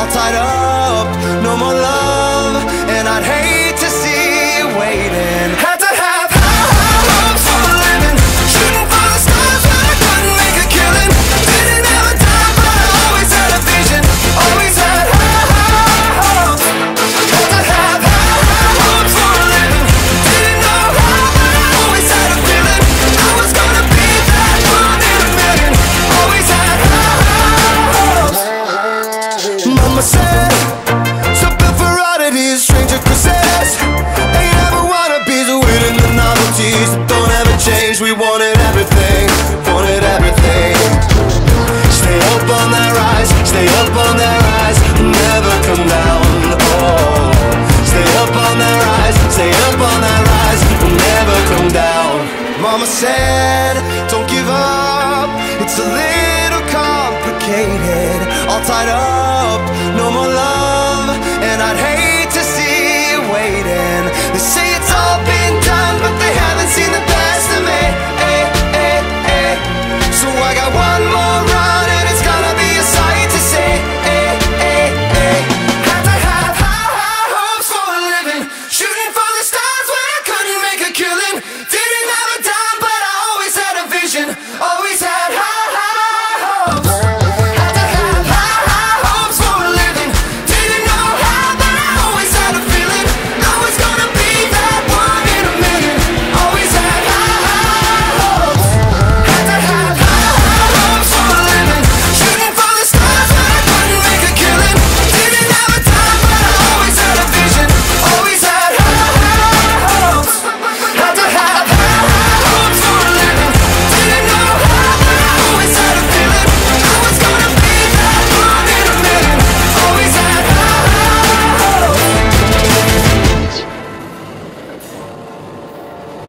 all tied up, no more love, and I'd hate to see you waiting. Had to have high hopes for a living, shooting for the stars when I couldn't make a killing. Didn't have a time, but I always had a vision, always had high hopes. Had to have high hopes for a living, didn't know how, but I always had a feeling I was gonna be that one in a million. Always had high hopes. Mama said, something for oddities, stranger kisses. Ain't ever wannabes, waiting the novelties that don't ever change. We wanted everything, wanted everything. Stay up on that rise, stay up on that rise, never come down. Oh, stay up on that rise, stay up on that rise, never come down. Mama said, don't give up, it's a little complicated, all tied up,